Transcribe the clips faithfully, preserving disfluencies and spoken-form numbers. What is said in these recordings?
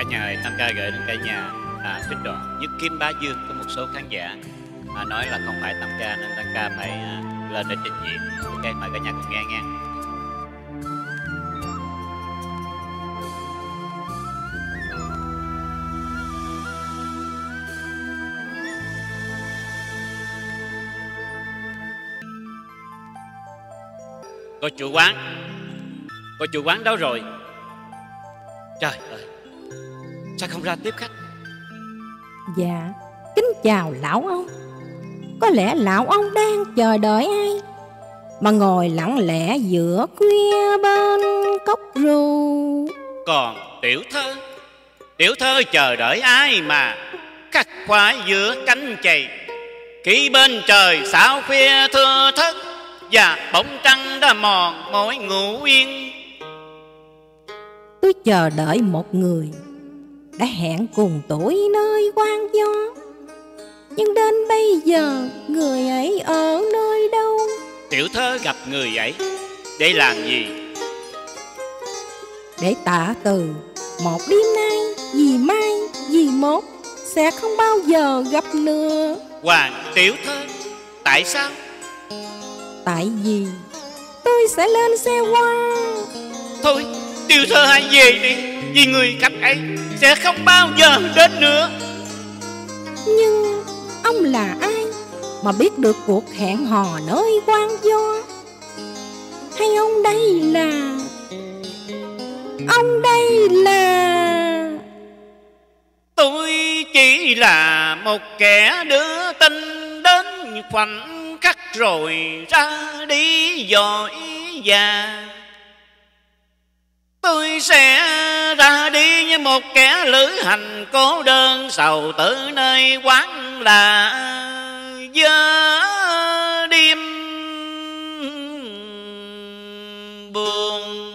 Cả nhà ơi, Tam Ca gửi đến cả nhà à, trích đoạn Nhất Kiếm Bá Dương của một số khán giả à, nói là không phải Tam Ca nên Tam Ca phải à, lên để trình diễn. Ok, mời cả nhà cùng nghe nghe. Cô chủ quán, cô chủ quán đâu rồi? Trời ơi, sao không ra tiếp khách? Dạ, kính chào lão ông. Có lẽ lão ông đang chờ đợi ai mà ngồi lặng lẽ giữa khuya bên cốc rượu. Còn tiểu thơ, tiểu thơ chờ đợi ai mà khắc khoải giữa cánh chày, khi bên trời sao khuya thưa thớt và bóng trăng đã mòn mỏi ngủ yên. Tôi chờ đợi một người đã hẹn cùng tuổi nơi quang gió, nhưng đến bây giờ người ấy ở nơi đâu? Tiểu thơ gặp người ấy để làm gì? Để tạ từ một đêm nay, vì mai, vì mốt sẽ không bao giờ gặp nữa. Hoàng tiểu thơ, tại sao? Tại vì tôi sẽ lên xe hoa. Thôi, tiểu thơ hãy về đi, vì người khách ấy sẽ không bao giờ đến nữa. Nhưng ông là ai mà biết được cuộc hẹn hò nơi quang gió? Hay ông đây là... Ông đây là... Tôi chỉ là một kẻ đưa tin đến khoảnh khắc rồi ra đi dội già. Tôi sẽ ra đi như một kẻ lữ hành cô đơn, sầu tử nơi quán là gió đêm buồn.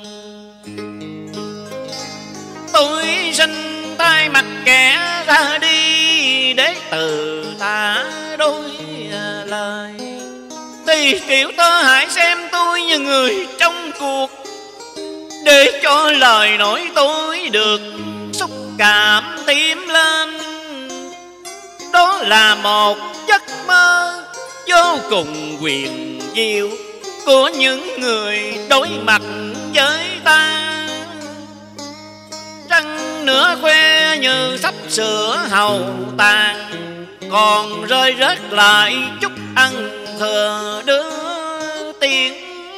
Tôi xin tay mặc kẻ ra đi để từ ta đôi lời. Thì tiểu tơ hãy xem tôi như người trong cuộc, để cho lời nói tôi được xúc cảm tim lên. Đó là một giấc mơ vô cùng huyền diệu của những người đối mặt với ta. Trăng nửa khoe như sắp sửa hầu tàn, còn rơi rớt lại chút ăn thừa đưa tiếng.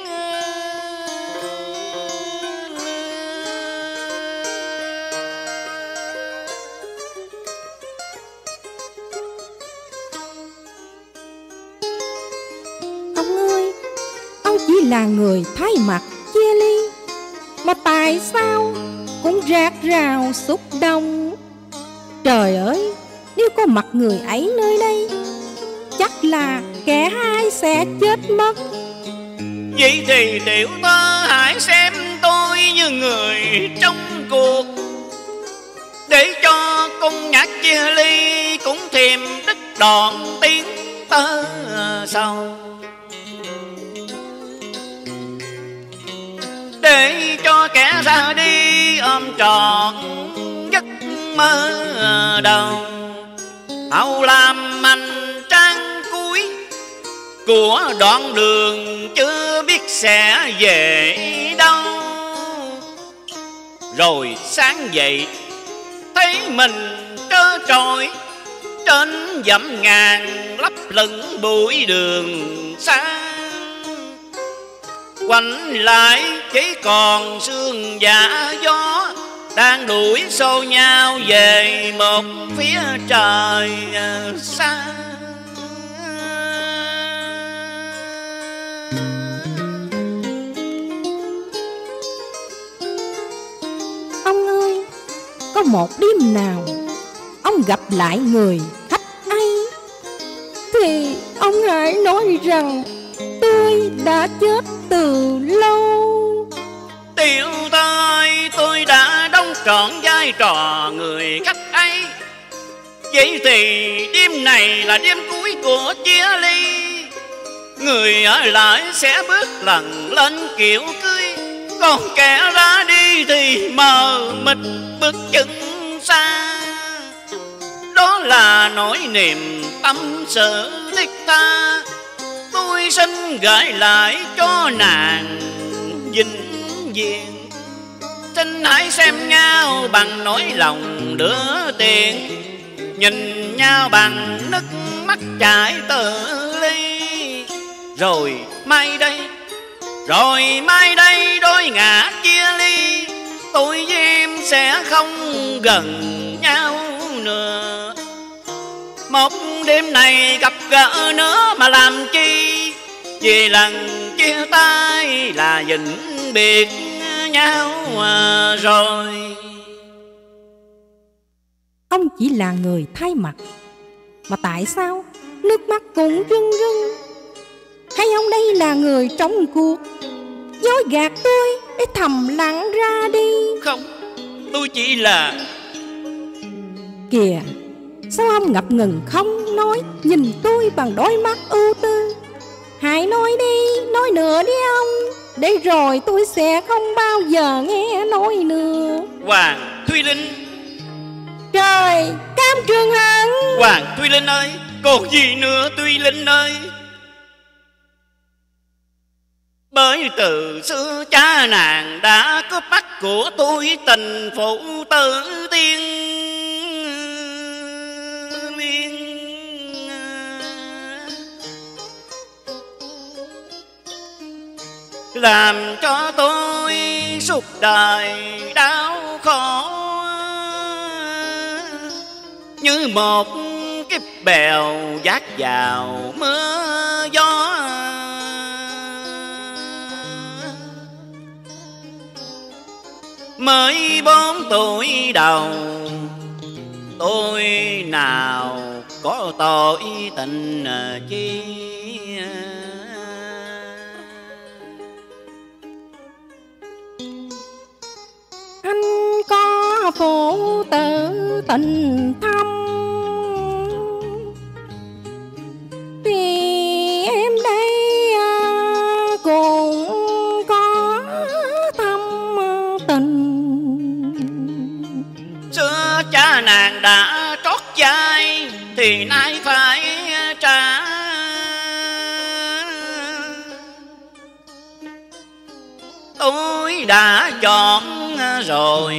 Ông ơi, ông chỉ là người thay mặt chia ly, mà tại sao cũng rạc rào xúc động? Trời ơi, nếu có mặt người ấy nơi đây, chắc là kẻ hai sẽ chết mất. Vậy thì tiểu tơ hãy xem tôi như người trong cuộc, để cho con nhạc chia ly cũng thêm đứt đoạn tiếng tơ sầu. Để cho kẻ ra đi ôm trọn giấc mơ đầu, hầu làm hành trang cuối của đoạn đường chưa biết sẽ về đâu. Rồi sáng dậy thấy mình trơ trọi trên dặm ngàn lấp lửng bụi đường xa. Quanh lại chỉ còn sương và gió đang đuổi xô nhau về một phía trời xa. Ông ơi, có một đêm nào ông gặp lại người khách ấy, thì ông hãy nói rằng tôi đã chết từ lâu. Tiểu ơi, tôi đã đóng trọn vai trò người khách ấy. Vậy thì đêm này là đêm cuối của chia ly. Người ở lại sẽ bước lần lên kiệu cưới, còn kẻ ra đi thì mờ mịt bước chân xa. Đó là nỗi niềm tâm sự thiết tha, tôi xin gửi lại cho nàng vĩnh viễn. Xin hãy xem nhau bằng nỗi lòng đứa tiền, nhìn nhau bằng nước mắt chảy từ ly. Rồi mai đây, rồi mai đây đôi ngả chia ly, tôi với em sẽ không gần nhau nữa. Một đêm này gặp gỡ nữa mà làm chi, vì lần chia tay là vĩnh biệt nhau rồi. Ông chỉ là người thay mặt, mà tại sao nước mắt cũng rưng rưng? Hay ông đây là người trong cuộc, dối gạt tôi để thầm lặng ra đi? Không, tôi chỉ là... Kìa, sao ông ngập ngừng không nói, nhìn tôi bằng đôi mắt ưu tư? Hãy nói đi, nói nữa đi ông, để rồi tôi sẽ không bao giờ nghe nói nữa. Hoàng Thùy Linh. Trời, Cam Trường Hận. Hoàng Thùy Linh ơi, còn gì nữa Thùy Linh ơi? Bởi từ xưa cha nàng đã cướp bắt của tôi tình phụ tử tiên liên, làm cho tôi suốt đời đau khổ như một kiếp bèo vác vào mưa gió. Mới bốn tuổi đầu, tôi nào có tội tình chi. Anh có phụ tử tình thâm, thì em đây cũng có thâm tình. Xưa cha nàng đã trót vai thì nay phải trả. Tôi đã chọn rồi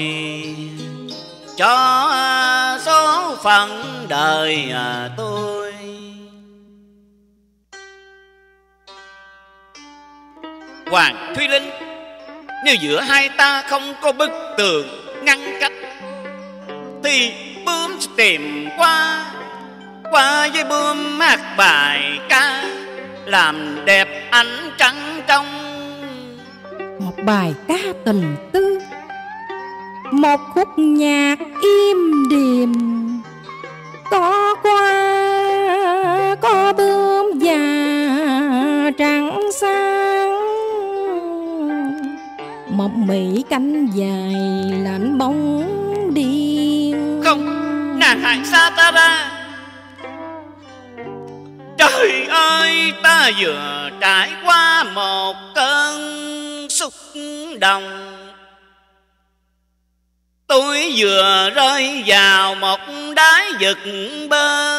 cho số phận đời tôi. Hoàng Thùy Linh, nếu giữa hai ta không có bức tường ngăn cách, thì bướm sẽ tìm qua, qua với bướm hát bài ca, làm đẹp ánh trăng trong. Một bài ca tình tư, một khúc nhạc im điềm, có qua có bướm và trăng sáng, mộng mị cánh dài lạnh bóng đêm. Không, nàng hãy xa ta ra. Trời ơi, ta vừa trải qua một cơn xúc động, tôi vừa rơi vào một đáy vực bơ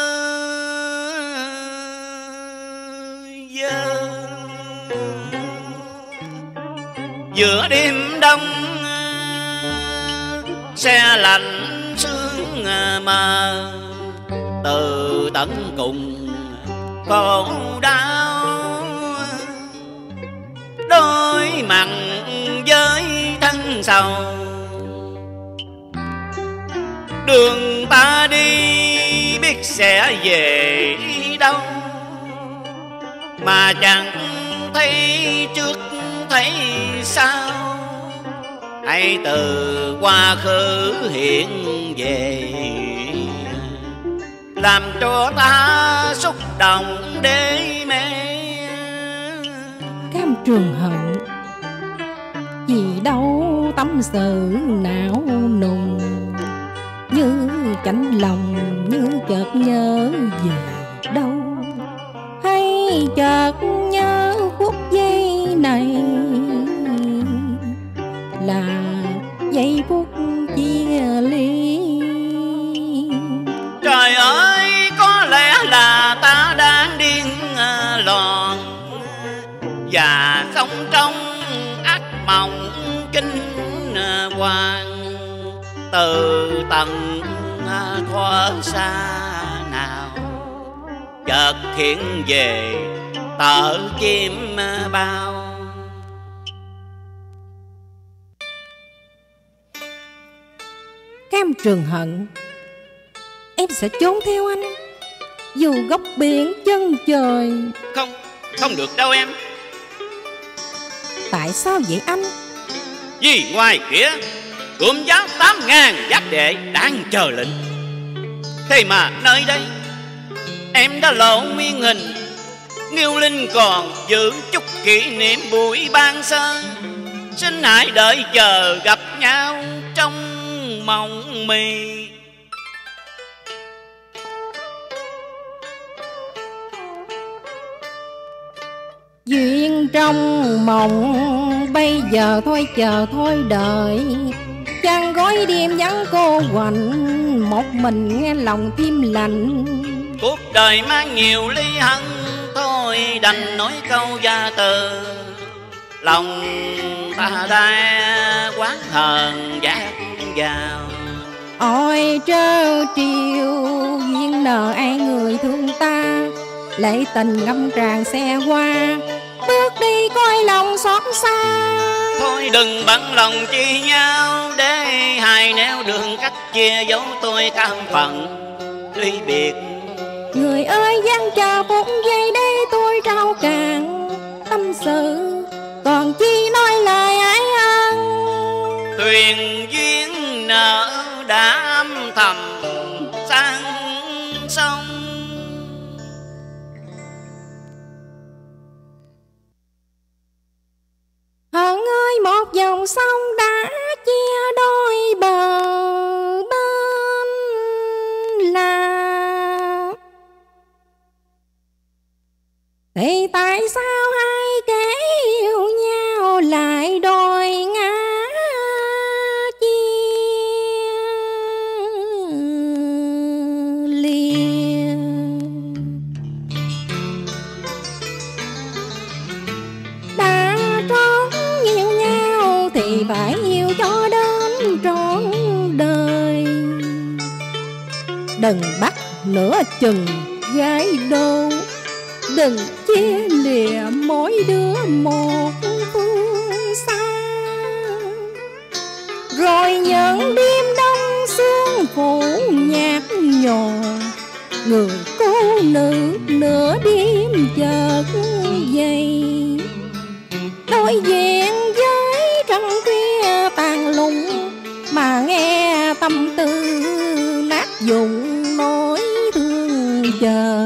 vơ. Giữa đêm đông xe lạnh sương mờ, từ tận cùng khổ đau, đôi mặt với thân sầu. Đường ta đi biết sẽ về đâu, mà chẳng thấy trước thấy sau. Hãy từ quá khứ hiện về, làm cho ta xúc động đê mê. Cam Trường Hận, vì đâu tâm sự não nùng, như chạnh lòng như chợt nhớ về đâu, hay chợt nhớ phút giây này là giây phút chia ly. từ tận thoa xa nào, chợt hiện về tợ chim bao. Cam Trường Hận, em sẽ trốn theo anh dù góc biển chân trời. Không, không được đâu em. Tại sao vậy anh? Vì ngoài kia Cụm giáo tám ngàn giáp đệ đang chờ lệnh. Thế mà nơi đây em đã lộ nguyên hình, Nghiêu Linh còn giữ chút kỷ niệm buổi ban sơ. Xin hãy đợi chờ gặp nhau trong mộng mì. Duyên trong mộng bây giờ thôi chờ thôi đợi, chàng gói đêm vắng cô quạnh, một mình nghe lòng tim lạnh. Cuộc đời mang nhiều ly hận, thôi đành nói câu gia từ. Lòng ta đã quán hờn dạt vào. Ôi trơ triều duyên nợ ai người thương ta, lệ tình ngâm tràn xe qua, bước đi coi lòng xót xa. Thôi đừng bận lòng chi nhau, để hai nẻo đường cách chia dấu tôi cam phận ly biệt. Người ơi gian chờ phút giây để tôi trao cạn tâm sự, còn chi nói lời ái ân. Tuyền duyên nợ đã âm thầm sang sông. Hận ơi một dòng sông đã chia đôi bờ bên là, thì tại sao hai kẻ yêu nhau lại đôi ngã chia lìa. Đã trót yêu nhau thì phải yêu cho đến trọn đời, đừng bắt nửa chừng gái đô, đừng chia lìa mỗi đứa một phương xa. Rồi những đêm đông sương phủ nhạt nhòa, người cô nữ nửa đêm chợt dậy, đối diện với trăng khuya tàn lùng, mà nghe tâm tư nát dụng nỗi thương chờ.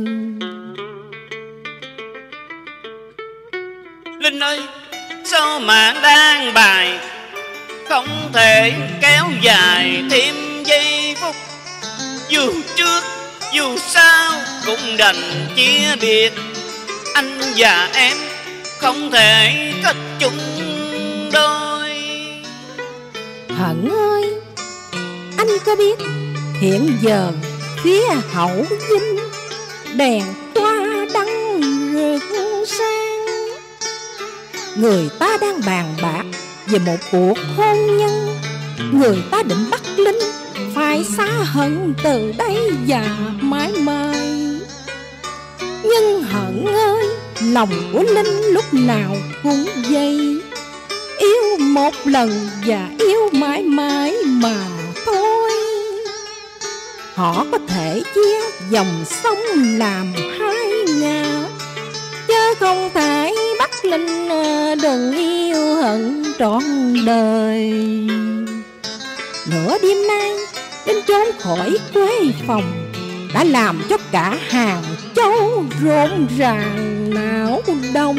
Linh ơi, sao mạng đang bài không thể kéo dài thêm giây phút. Dù trước dù sau cũng đành chia biệt, anh và em không thể kết chung đôi. Hận ơi, anh có biết hiện giờ phía Hậu Dinh đèn hoa đăng rực sáng, người ta đang bàn bạc về một cuộc hôn nhân. Người ta định bắt Linh phải xa Hận từ đây và mãi mãi. Nhưng Hận ơi, lòng của Linh lúc nào cũng vậy, yêu một lần và yêu mãi mãi mà thôi. Họ có thể chia dòng sông làm hai ngả, chứ không thể bắt Linh đừng yêu Hận trọn đời. Nửa đêm nay Linh trốn khỏi quê phòng đã làm cho cả Hàng Châu rộn ràng não đông.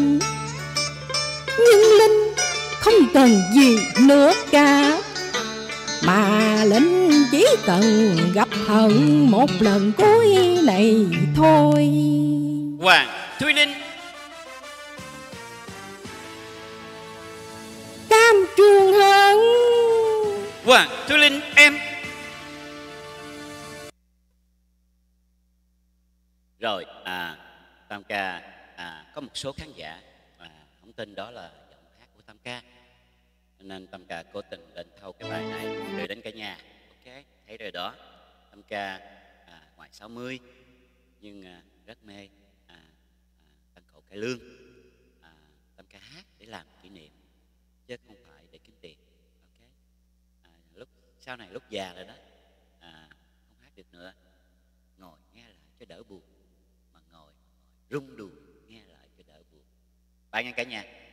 Nhưng Linh không cần gì nữa cả, mà Linh chỉ cần gặp Hận một lần cuối này thôi. Hoàng Thúy Linh. Cam Trường Hận. Hoàng Thúy Linh em. Rồi à, Tam ca à, có một số khán giả à, không tin đó là giọng hát của Tam ca. nên Tâm Ca cố tình lên thâu cái bài này gửi đến cả nhà. Ok, thấy rồi đó. Tâm Ca à, ngoài sáu mươi nhưng à, rất mê à, à, Tân Cổ Cải Lương. à, Tâm Ca hát để làm kỷ niệm chứ không phải để kiếm tiền. Ok, à, lúc sau này lúc già rồi đó à, không hát được nữa, ngồi nghe lại cho đỡ buồn, mà ngồi, ngồi rung đùi nghe lại cho đỡ buồn. Bye nghe cả nhà.